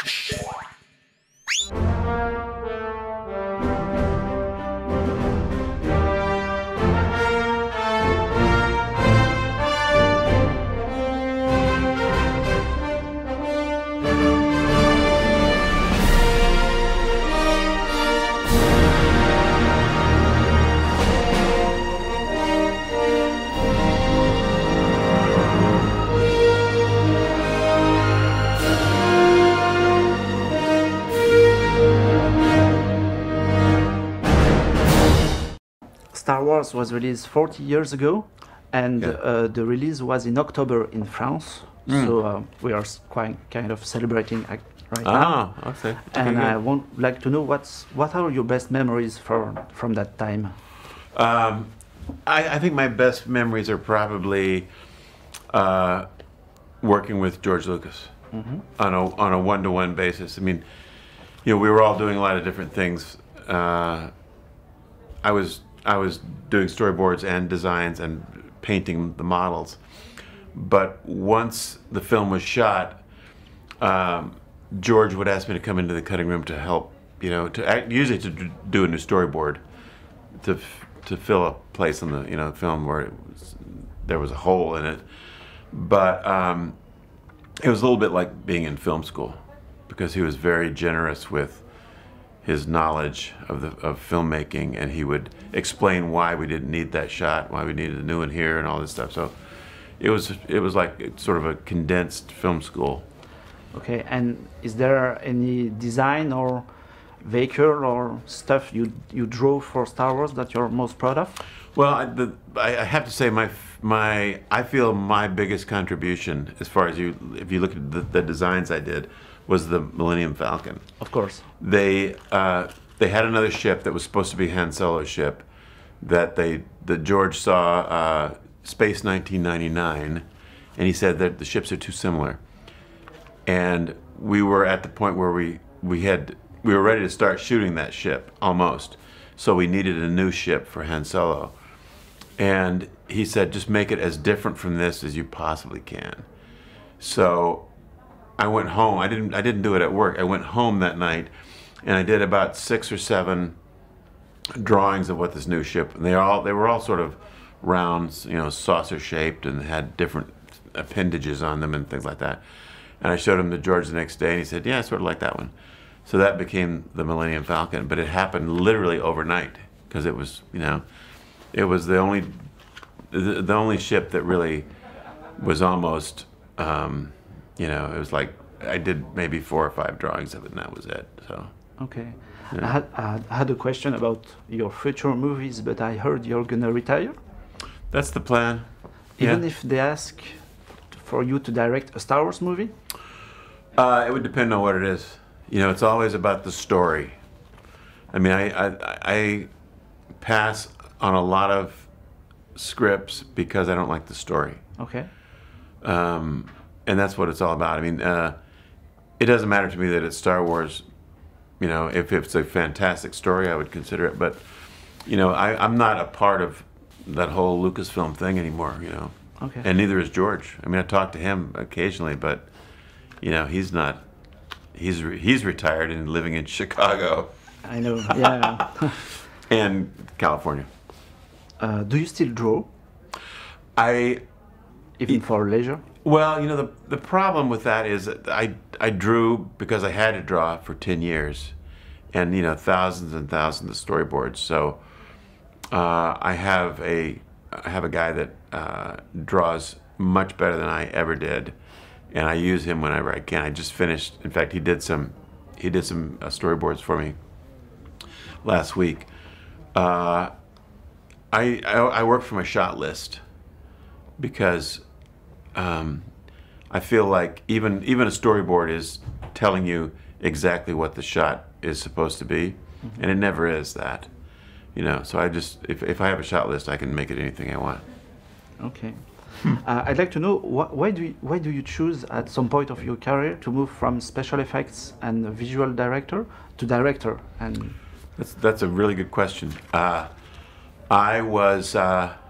Star Wars was released 40 years ago, and Yeah. the release was in October in France. So we are quite kind of celebrating right now. Ah, okay. And Okay, I good. would like to know what are your best memories from that time? I think my best memories are probably working with George Lucas on a one-to-one basis. I mean, we were all doing a lot of different things. I was doing storyboards and designs and painting the models. But once the film was shot, George would ask me to come into the cutting room to help, usually to do a new storyboard, to fill a place in the film where there was a hole in it. But it was a little bit like being in film school, because he was very generous with his knowledge of filmmaking, and he would explain why we didn't need that shot, why we needed a new one here, and all this stuff. So it was like sort of a condensed film school. Okay, and is there any design or vehicle or stuff you drew for Star Wars that you're most proud of? Well, I have to say I feel my biggest contribution, as far as if you look at the designs I did, was the Millennium Falcon. Of course. They had another ship that was supposed to be Han Solo's ship, that George saw Space 1999, and he said that the ships are too similar. And we were at the point where we were ready to start shooting that ship almost, so we needed a new ship for Han Solo. And he said, just make it as different from this as you possibly can. So I went home. I didn't do it at work. I went home that night, and I did about 6 or 7 drawings of what this new ship. And they were all sort of round, saucer shaped, and had different appendages on them and things like that. And I showed him to George the next day, and he said, "Yeah, I sort of like that one." So that became the Millennium Falcon. But it happened literally overnight, because it was, it was the only ship that really was almost. It was like I did maybe 4 or 5 drawings of it, and that was it. So. Okay. Yeah. I had a question about your future movies, but I heard you're gonna retire. That's the plan. Even Yeah. if they ask for you to direct a Star Wars movie? It would depend on what it is. It's always about the story. I mean, I pass on a lot of scripts because I don't like the story. Okay. And that's what it's all about. I mean, it doesn't matter to me that it's Star Wars. If it's a fantastic story, I would consider it. But, I'm not a part of that whole Lucasfilm thing anymore, Okay. And neither is George. I mean, I talk to him occasionally, but, he's not. He's retired and living in Chicago. I know, yeah. And California. Do you still draw, I even for leisure? Well, the problem with that is that I drew because I had to draw for 10 years, and thousands and thousands of storyboards. So I have a guy that draws much better than I ever did, and I use him whenever I can. I just finished. In fact, he did some storyboards for me last week. I work from a shot list because. I feel like even a storyboard is telling you exactly what the shot is supposed to be, and it never is that. So I just if I have a shot list, I can make it anything I want. Okay. I'd like to know why do you choose at some point of your career to move from special effects and visual director to director? And That's a really good question.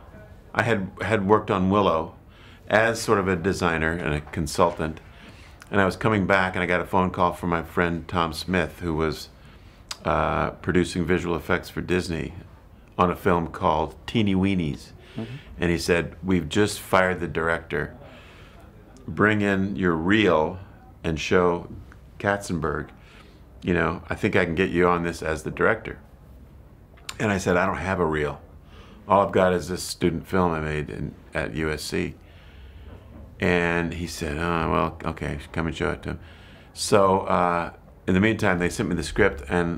I had worked on Willow as sort of a designer and a consultant, And I was coming back, and I got a phone call from my friend Tom Smith, who was producing visual effects for Disney on a film called Teeny Weenies. And he said, "We've just fired the director. Bring in your reel and show Katzenberg. You know, I think I can get you on this as the director." And I said, "I don't have a reel. All I've got is this student film I made at USC." And he said, "Oh, well, okay, come and show it to him." So in the meantime, they sent me the script, and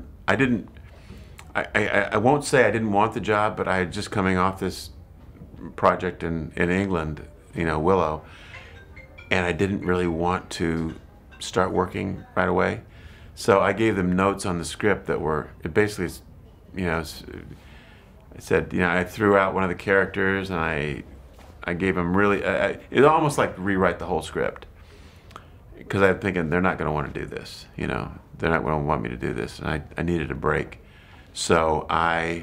I won't say I didn't want the job, but I had just coming off this project in England, you know, Willow, and I didn't really want to start working right away. So I gave them notes on the script that were, it basically, you know, I said, you know, I threw out one of the characters, and I gave them really, it almost like rewrite the whole script, because I'm thinking they're not going to want to do this, you know, they're not going to want me to do this, and I needed a break. So I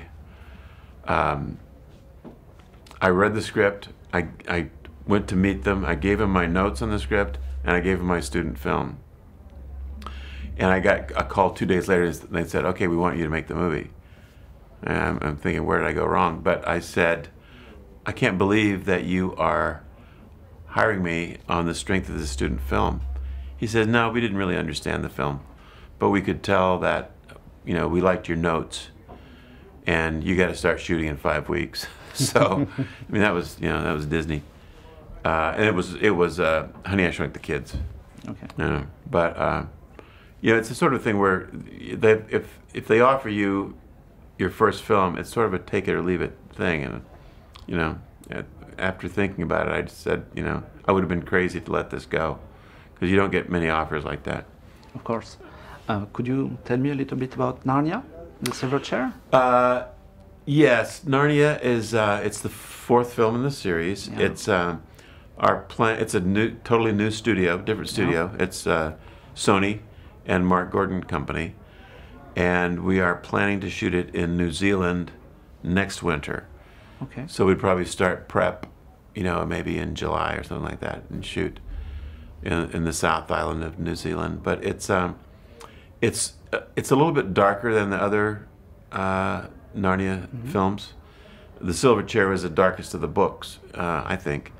read the script, I went to meet them, I gave them my notes on the script, and I gave them my student film. And I got a call 2 days later, and they said, "Okay, we want you to make the movie." And I'm thinking, where did I go wrong? But I said, "I can't believe that you are hiring me on the strength of the student film." He said, "No, we didn't really understand the film, but we could tell that, you know, we liked your notes, and you got to start shooting in 5 weeks." So, I mean, that was, you know, that was Disney, and it was Honey, I Shrunk the Kids. Okay. But you know, it's the sort of thing where if they offer you your first film, it's sort of a take it or leave it thing, and you know, after thinking about it, I just said, you know, I would have been crazy to let this go, because you don't get many offers like that. Of course. Could you tell me a little bit about Narnia, the Silver Chair? Yes, Narnia is it's the fourth film in the series. Yeah. It's our plan. It's a totally new studio, different studio. Yeah. It's Sony and Mark Gordon Company, and we are planning to shoot it in New Zealand next winter. Okay. So we'd probably start prep, you know, maybe in July or something like that, and shoot in the South Island of New Zealand. But it's a little bit darker than the other Narnia films. The Silver Chair was the darkest of the books, I think.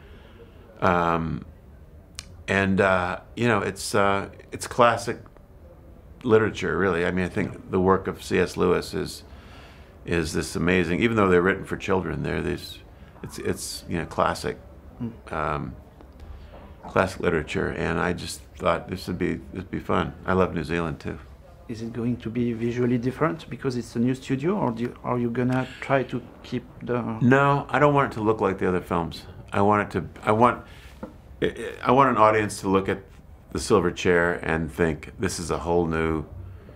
You know, it's classic literature, really. I mean, I think the work of C.S. Lewis is this amazing. Even though they're written for children, it's you know, classic literature. And I just thought it'd be fun. I love New Zealand too. Is it going to be visually different because it's a new studio, or are you gonna try to keep the? No, I don't want it to look like the other films. I want an audience to look at the Silver Chair and think this is a whole new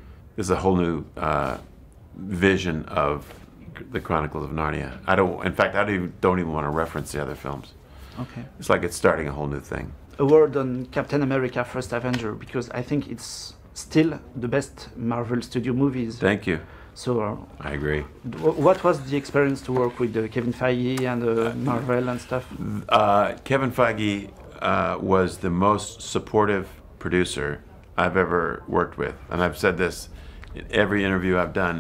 vision of the Chronicles of Narnia. In fact, I don't even want to reference the other films. Okay. It's like it's starting a whole new thing. A word on Captain America: First Avenger, because I think it's still the best Marvel Studio movies. Thank you. So I agree. What was the experience to work with Kevin Feige and Marvel and stuff? Kevin Feige was the most supportive producer I've ever worked with, and I've said this in every interview I've done,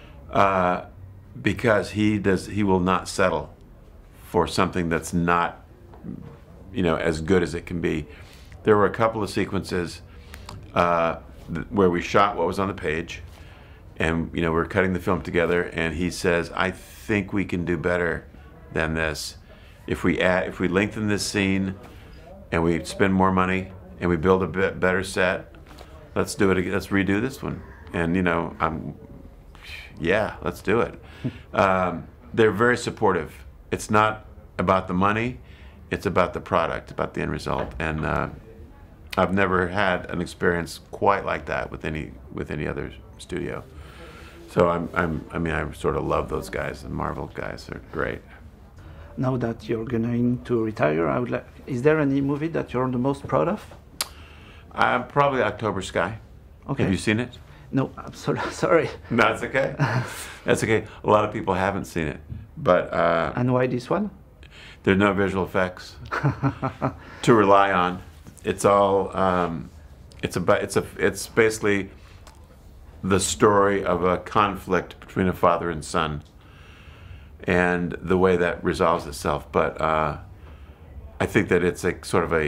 because he will not settle for something that's not, you know, as good as it can be. There were a couple of sequences where we shot what was on the page, and you know, we're cutting the film together, and he says, "I think we can do better than this. If we lengthen this scene, and we spend more money, and we build a bit better set, let's do it again. Let's redo this one." And you know, yeah, let's do it. They're very supportive. It's not about the money; it's about the product, about the end result. And I've never had an experience quite like that with any other studio. So I mean, I sort of love those guys. The Marvel guys, they're great. Now that you're going to retire, is there any movie that you're the most proud of? Probably October Sky. Okay. Have you seen it? No, I'm sorry. No, that's okay. That's okay. A lot of people haven't seen it, but and why this one? There's no visual effects to rely on. It's all It's basically the story of a conflict between a father and son, and the way that resolves itself. But I think that it's a sort of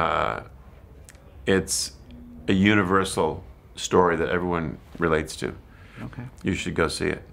it's a universal story that everyone relates to. Okay. You should go see it.